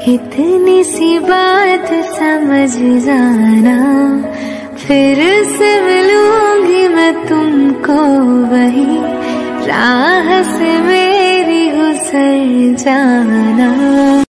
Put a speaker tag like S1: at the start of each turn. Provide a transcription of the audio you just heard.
S1: इतनी सी बात समझ जाना, फिर से मिलूंगी मैं तुमको वही राह से मेरी गुजर जाना।